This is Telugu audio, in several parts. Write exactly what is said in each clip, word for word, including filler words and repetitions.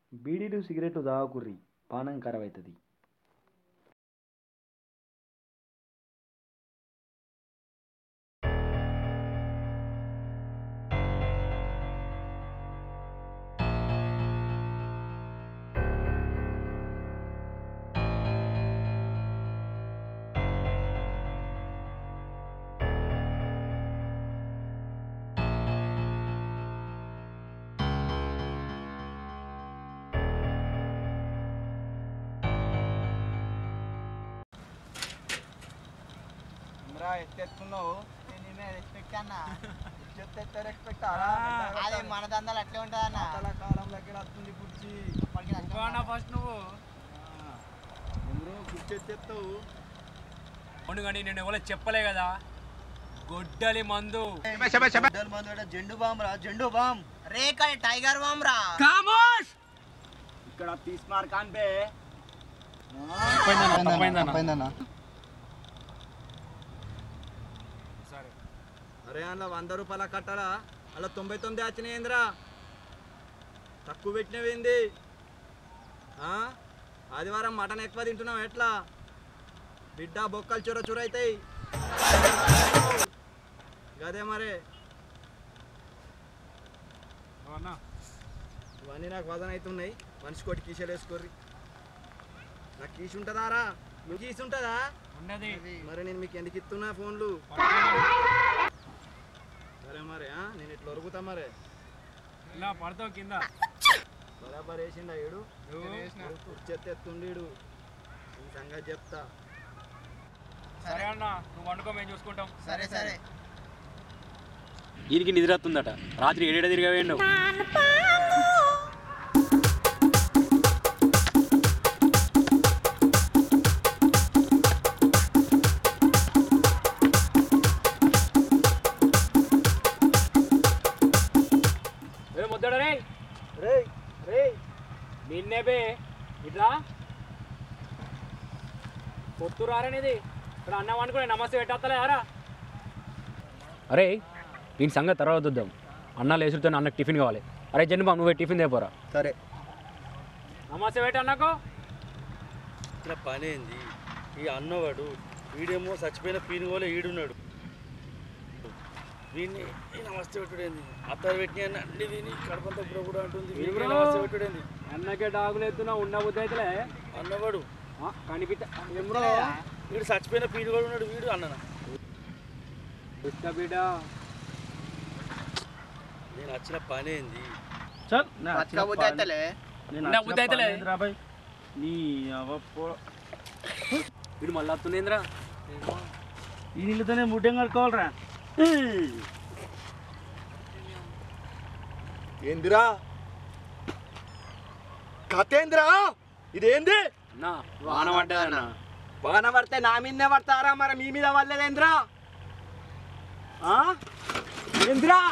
బీడీలు సిగరెట్లు తాగకుర్రి, పానం ఖరాబ్ అవుతుంది. ఎత్తెత్తున్నావు రెస్పెక్ట్ అన్న రెస్పెక్ట్ అదే మన దందాలు అట్లే ఉంటుంది అన్న కాలం దగ్గర వస్తుంది కుర్చీ ఫస్ట్ నువ్వు కుర్చీ ఎత్తెత్తావు అవును కానీ నేను ఎవరో చెప్పలే కదా, గొడ్డలి మందు. మందు జెండు బామ్ రా, జెండు బామ్ రేక టైగర్ బామ్ రా. ఇక్కడ తీస్మార్ కాన్ బే. అరే అన్న వంద రూపాయల కట్టాలా, అలా తొంభై తొమ్మిది వచ్చినాయిందిరా, తక్కువ పెట్టినవేంది? ఆదివారం మటన్ ఎక్కువ తింటున్నావు ఎట్లా? బిడ్డ బొక్కలు చూర చూర అవుతాయి గదే మరే. ఇవన్నీ నాకు వదన అవుతున్నాయి, మనిషి కొట్టి కీసెలు వేసుకోర్రి. నాకు కీసి ఉంటుందా రా? మీకు కీసి ఉంటుందా? మరి నేను మీకు ఎందుకు ఇస్తున్నా ఫోన్లు? సరే మరి నేను ఇట్లా ఒరుగుతా మరే. ఇలా పడతావు కింద బరాబర్ వేసిండా ఏడు కుర్చెత్తెత్తుండీడు, ఈ సంగతి చెప్తా. సరే అన్న, నువ్వు వండుకో, మేము చూసుకుంటాం. సరే సరే. వీరికి నిద్ర వస్తుందట, రాత్రి ఏడేడ తిరిగావేండు. నిన్నే బే ఇట్లా పొత్తు రారనేది ఇక్కడ అన్నం అనుకునే నమస్తే పెట్టేస్తలేరా? అరే దీని సంగతి తర్వాత చూద్దాం. అన్న లేసుతో అన్నకు టిఫిన్ కావాలి. అరే జన్మ నువ్వే టిఫిన్ తెపోరా. సరే నమస్తే పెట్టి అన్నకు. ఇట్లా పని ఏంది? ఈ అన్నవాడు వీడేమో చచ్చిపోయిన పీనుగోలే ఈడున్నాడు, వీడిని నమస్తే పెట్టుడేంది? అత్తారు పెట్టిన అన్ని తిని కడపంతా ఇప్పుడు కూడా అంటుంది, నమస్తే పెట్టుడేంది? అన్నకే డాగులు ఎత్తున్నా ఉన్న బుద్ధి అయితే అన్నవాడు కనిపించ వీడు చచ్చిపోయిన పీనుగోడు ఉన్నాడు, వీడు అన్న బిడ్డ. నేను వచ్చిన పని ఏంది? వీడు మళ్ళీ వస్తుందేంద్రా, ఈ నీళ్ళతోనే ముడ్డం కడుకోవాలరా. ఏందిరా కథేంద్రా? ఇదేంది? వాన పడ్డా? వాన పడితే నా మీదనే పడతారా, మరి మీ మీద పడలేదేంద్రా? ఏంద్రా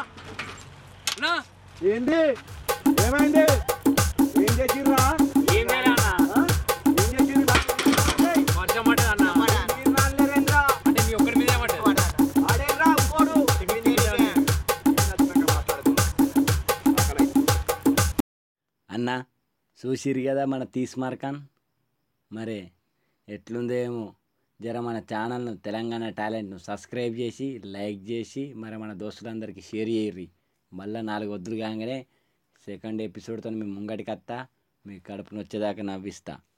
ఏంది? ఏమైంది? ఏం చేసిర్రా? ఏం చేయాలి అన్న? ఏం చేసిర్రు? వర్షం పడ్డది అన్న. అంటే మీ ఒక్కడి మీదే పడ్డది. అన్న చూసిరు కదా మన తీస్మార్ ఖాన్, మరే ఎట్లుందేమో. జర మన ఛానల్ను తెలంగాణ టాలెంట్ను సబ్స్క్రైబ్ చేసి లైక్ చేసి మరి మన దోస్తులందరికీ షేర్ చేయర్రి. మళ్ళీ నాలుగు వద్దులు కాగానే సెకండ్ ఎపిసోడ్తో మేము ముంగటికి వస్తా, మీ కడుపును వచ్చేదాకా నవ్విస్తా.